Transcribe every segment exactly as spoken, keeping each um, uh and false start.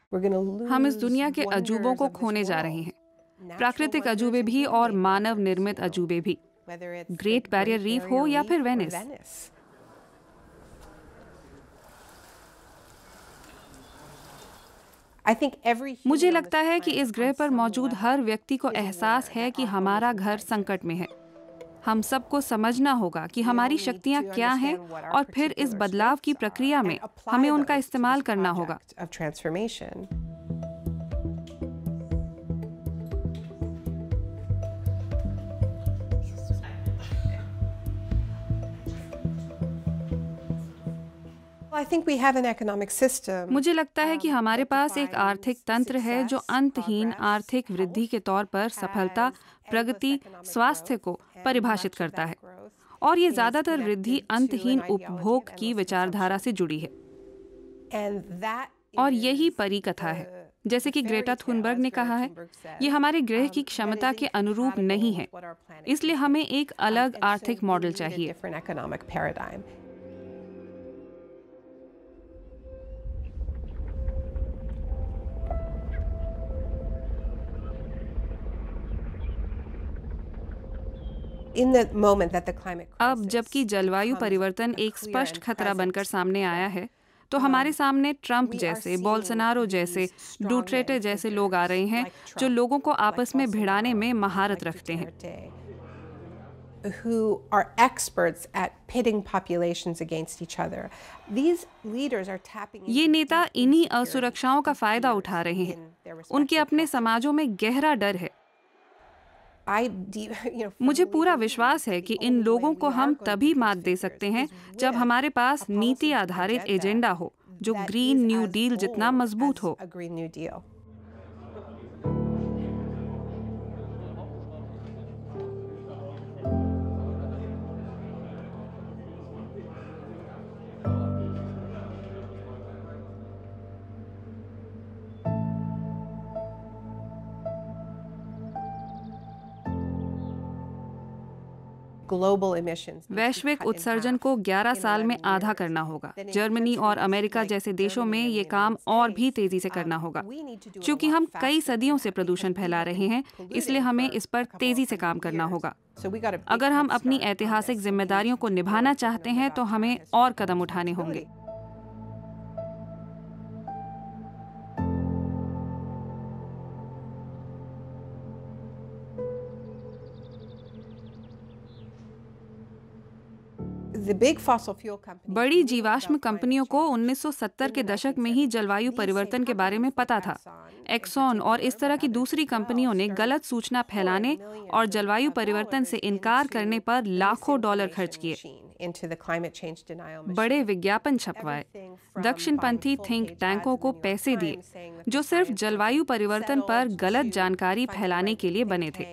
हम इस दुनिया के अजूबों को खोने जा रहे हैं, प्राकृतिक अजूबे भी और मानव निर्मित अजूबे भी, ग्रेट बैरियर रीफ हो या फिर वेनिस। मुझे लगता है कि इस ग्रह पर मौजूद हर व्यक्ति को एहसास है कि हमारा घर संकट में है। हम सबको समझना होगा कि हमारी शक्तियाँ क्या हैं और फिर इस बदलाव की प्रक्रिया में हमें उनका इस्तेमाल करना होगा। मुझे लगता है कि हमारे पास एक आर्थिक तंत्र है जो अंतहीन आर्थिक वृद्धि के तौर पर सफलता, प्रगति, स्वास्थ्य को परिभाषित करता है, और ये ज्यादातर वृद्धि अंतहीन उपभोग की विचारधारा से जुड़ी है। और यही परिकथा है, जैसे कि ग्रेटा थुनबर्ग ने कहा है, ये हमारे ग्रह की क्षमता के अनुरूप नहीं है, इसलिए हमें एक अलग आर्थिक मॉडल चाहिए। अब जबकि जलवायु परिवर्तन एक स्पष्ट खतरा बनकर सामने आया है, तो हमारे सामने ट्रंप जैसे, बोल्सोनारो जैसे, डुटेर्टे जैसे लोग आ रहे हैं जो लोगों को आपस में भिड़ाने में महारत रखते हैं। ये नेता इन्हीं असुरक्षाओं का फायदा उठा रहे हैं। उनके अपने समाजों में गहरा डर है। मुझे पूरा विश्वास है कि इन लोगों को हम तभी मात दे सकते हैं जब हमारे पास नीति आधारित एजेंडा हो जो ग्रीन न्यू डील जितना मजबूत हो। वैश्विक उत्सर्जन को ग्यारह साल में आधा करना होगा। जर्मनी और अमेरिका जैसे देशों में ये काम और भी तेजी से करना होगा। क्योंकि हम कई सदियों से प्रदूषण फैला रहे हैं, इसलिए हमें इस पर तेजी से काम करना होगा। अगर हम अपनी ऐतिहासिक जिम्मेदारियों को निभाना चाहते हैं तो हमें और कदम उठाने होंगे। बड़ी जीवाश्म कंपनियों को उन्नीस सौ सत्तर के दशक में ही जलवायु परिवर्तन के बारे में पता था। एक्सॉन और इस तरह की दूसरी कंपनियों ने गलत सूचना फैलाने और जलवायु परिवर्तन से इनकार करने पर लाखों डॉलर खर्च किए। बड़े विज्ञापन छपवाए, दक्षिणपंथी थिंक टैंकों को पैसे दिए जो सिर्फ जलवायु परिवर्तन पर गलत जानकारी फैलाने के लिए बने थे।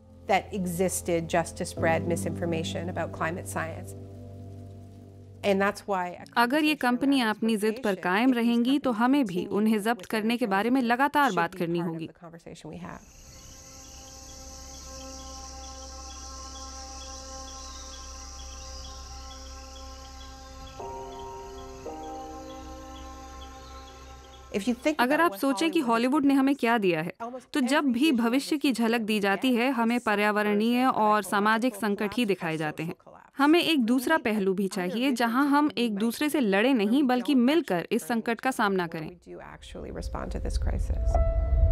अगर ये कंपनियां अपनी जिद पर कायम रहेंगी तो हमें भी उन्हें जब्त करने के बारे में लगातार बात करनी होगी। अगर आप सोचें कि हॉलीवुड ने हमें क्या दिया है, तो जब भी भविष्य की झलक दी जाती है, हमें पर्यावरणीय और सामाजिक संकट ही दिखाए जाते हैं। हमें एक दूसरा पहलू भी चाहिए जहां हम एक दूसरे से लड़े नहीं बल्कि मिलकर इस संकट का सामना करें।